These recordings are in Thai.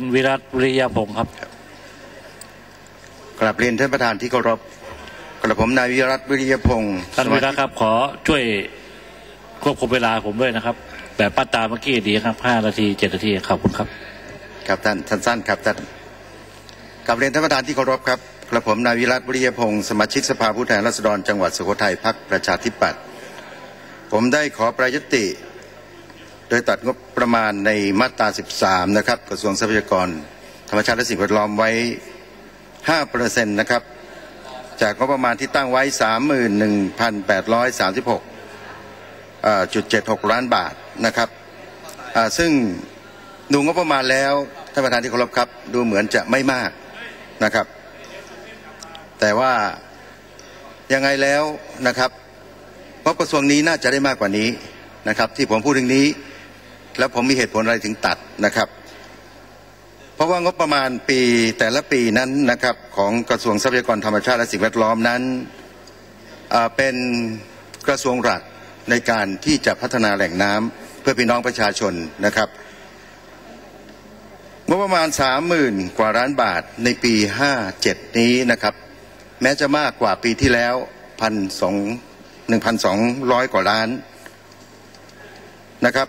วิรัตวิริยพงศ์ครับกราบเรียนท่านประธานที่เคารพกระผมนายวิรัตวิริยพงศ์ท่านวิรัตครับขอช่วยควบคุมเวลาผมด้วยนะครับแบบป้าตาเมื่อกี้ดีครับ5 นาที 7 นาทีขอบคุณครับครับท่านสั้นๆครับท่านกราบเรียนท่านประธานที่เคารพครับกระผมนายวิรัตวิริยพงศ์สมาชิกสภาผู้แทนราษฎรจังหวัดสุโขทัยพรรคประชาธิปัตย์ผมได้ขอประยติโดยตัดงบประมาณในมาตรา13นะครับกระทรวงทรัพยากรธรรมชาติและสิ่งแวดล้อมไว้ 5% นะครับจากงบประมาณที่ตั้งไว้ 31,836.76 ล้านบาทนะครับซึ่งดูงบประมาณแล้วท่านประธานที่เคารพครับดูเหมือนจะไม่มากนะครับแต่ว่ายังไงแล้วนะครับงบกระทรวงนี้น่าจะได้มากกว่านี้นะครับที่ผมพูดเรื่องนี้แล้วผมมีเหตุผลอะไรถึงตัดนะครับเพราะว่างบประมาณปีแต่ละปีนั้นนะครับของกระทรวงทรัพยากรธรรมชาติและสิ่งแวดล้อมนั้นเป็นกระทรวงหลักในการที่จะพัฒนาแหล่งน้ำเพื่อพี่น้องประชาชนนะครับงบประมาณ 30,000 กว่าล้านบาทในปี 57 นี้นะครับแม้จะมากกว่าปีที่แล้ว 1,200 กว่าล้านนะครับ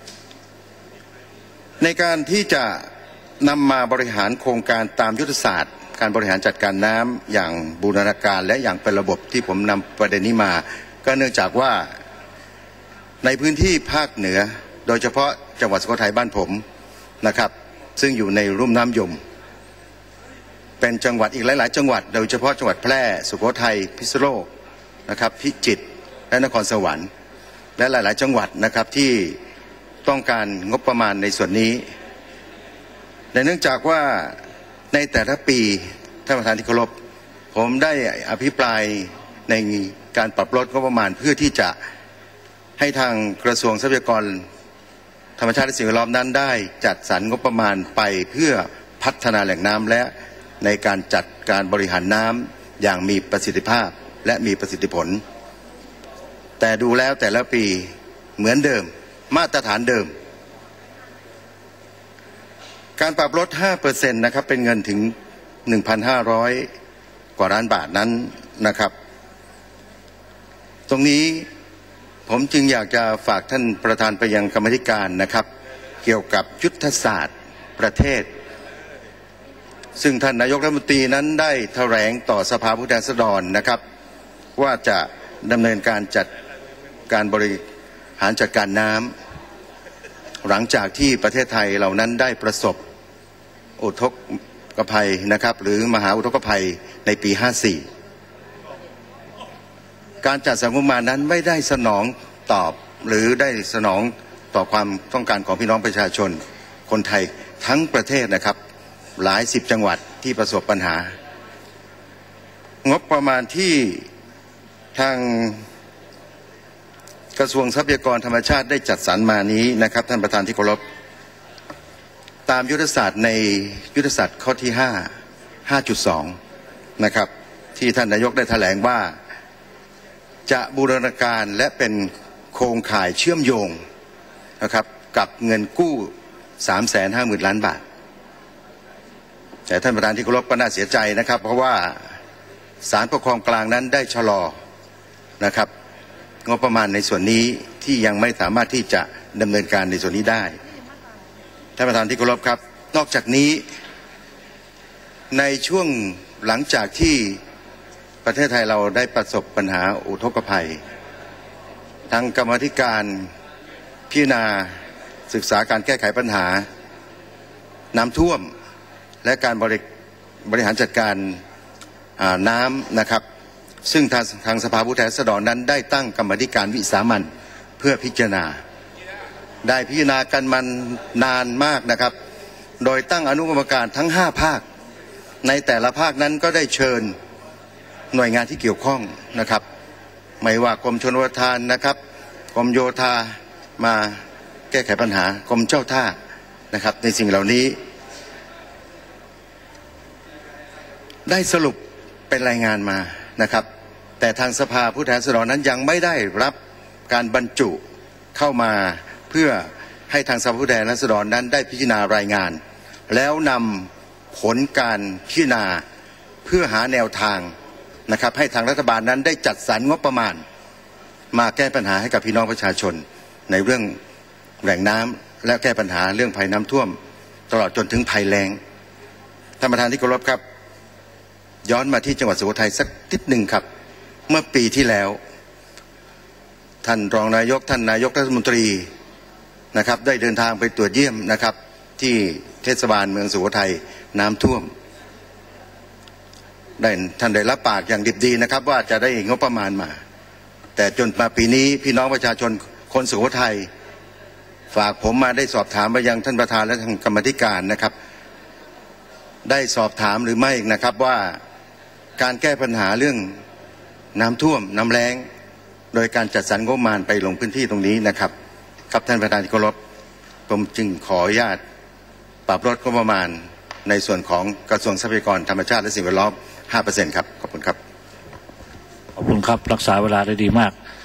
ในการที่จะนำมาบริหารโครงการตามยุทธศาสตร์การบริหารจัดการน้ำอย่างบูรณาการและอย่างเป็นระบบที่ผมนำประเด็นนี้มาก็เนื่องจากว่าในพื้นที่ภาคเหนือโดยเฉพาะจังหวัดสุโขทัยบ้านผมนะครับซึ่งอยู่ในลุ่มน้ำยมเป็นจังหวัดอีกหลายๆจังหวัดโดยเฉพาะจังหวัดแพร่สุโขทัยพิษณุโลกนะครับพิจิตรและนครสวรรค์และหลายๆจังหวัดนะครับที่ต้องการงบประมาณในส่วนนี้แต่เนื่องจากว่าในแต่ละปีท่านประธานที่เคารพผมได้อภิปรายในการปรับลดงบประมาณเพื่อที่จะให้ทางกระทรวงทรัพยากรธรรมชาติและสิ่งแวดล้อมนั้นได้จัดสรรงบประมาณไปเพื่อพัฒนาแหล่งน้ำและในการจัดการบริหารน้ำอย่างมีประสิทธิภาพและมีประสิทธิผลแต่ดูแล้วแต่ละปีเหมือนเดิมมาตรฐานเดิมการปรับลด 5% นะครับเป็นเงินถึง 1,500 กว่าล้านบาทนั้นนะครับตรงนี้ผมจึงอยากจะฝากท่านประธานไปยังกรรมธิการนะครับเกี่ยวกับยุทธศาสตร์ประเทศซึ่งท่านนายกรัฐมนตรีนั้นได้แถลงต่อสภาผู้แทนราษฎรนะครับว่าจะดำเนินการจัดการบริหารจัดการน้ำหลังจากที่ประเทศไทยเหล่านั้นได้ประสบอุทกภัยนะครับหรือมหาอุทกภัยในปี 54การจัดสรรงบประมาณนั้นไม่ได้สนองตอบหรือได้สนองต่อความต้องการของพี่น้องประชาชนคนไทยทั้งประเทศนะครับหลาย10จังหวัดที่ประสบปัญหางบประมาณที่ทางกระทรวงทรัพยากรธรรมชาติได้จัดสรรมานี้นะครับท่านประธานที่เคารพตามยุทธศาสตร์ในยุทธศาสตร์ข้อที่ 5.2 นะครับที่ท่านนายกได้แถลงว่าจะบูรณาการและเป็นโครงข่ายเชื่อมโยงนะครับกับเงินกู้ 350,000 ล้านบาทแต่ท่านประธานที่เคารพก็น่าเสียใจนะครับเพราะว่าศาลปกครองกลางนั้นได้ชะลอนะครับงบประมาณในส่วนนี้ที่ยังไม่สามารถที่จะดำเนินการในส่วนนี้ได้ท่านประธานที่เคารพครับนอกจากนี้ในช่วงหลังจากที่ประเทศไทยเราได้ประสบปัญหาอุทกภัยทางกรรมาธิการพิจารณาศึกษาการแก้ไขปัญหาน้ำท่วมและการบริหารจัดการน้ำนะครับซึ่งทางสภาผู้แทนราษฎรนั้นได้ตั้งกรรมาธิการวิสามัญเพื่อพิจารณาได้พิจารณากันมานานมากนะครับโดยตั้งอนุกรรมการทั้ง5ภาคในแต่ละภาคนั้นก็ได้เชิญหน่วยงานที่เกี่ยวข้องนะครับไม่ว่ากรมชลประทานนะครับกรมโยธามาแก้ไขปัญหากรมเจ้าท่านะครับในสิ่งเหล่านี้ได้สรุปเป็นรายงานมานะครับแต่ทางสภาผู้แทนราษฎรนั้นยังไม่ได้รับการบรรจุเข้ามาเพื่อให้ทางสภาผู้แทนราษฎรนั้นได้พิจารณารายงานแล้วนำผลการพิจารณาเพื่อหาแนวทางนะครับให้ทางรัฐบาลนั้นได้จัดสรรงบประมาณมาแก้ปัญหาให้กับพี่น้องประชาชนในเรื่องแหล่งน้ำและแก้ปัญหาเรื่องภัยน้ำท่วมตลอดจนถึงภัยแล้งท่านประธานที่เคารพครับย้อนมาที่จังหวัดสุโขทัยสักนิดหนึ่งครับเมื่อปีที่แล้วท่านรองนายกท่านนายกรัฐมนตรีนะครับได้เดินทางไปตรวจเยี่ยมนะครับที่เทศบาลเมืองสุโขทัยน้ำท่วมท่านได้รับปากอย่างดิบดีนะครับว่าจะได้งบประมาณมาแต่จนมาปีนี้พี่น้องประชาชนคนสุโขทัยฝากผมมาได้สอบถามไปยังท่านประธานและทางกรรมธิการนะครับได้สอบถามหรือไม่นะครับว่าการแก้ปัญหาเรื่องน้ำท่วมน้ำแล้งโดยการจัดสรรงบประมาณไปลงพื้นที่ตรงนี้นะครับครับท่านประธานที่เคารพผมจึงขออนุญาตปรับลดงบประมาณในส่วนของกระทรวงทรัพยากรธรรมชาติและสิ่งแวดล้อม 5% ครับขอบคุณครับขอบคุณครับรักษาเวลาได้ดีมาก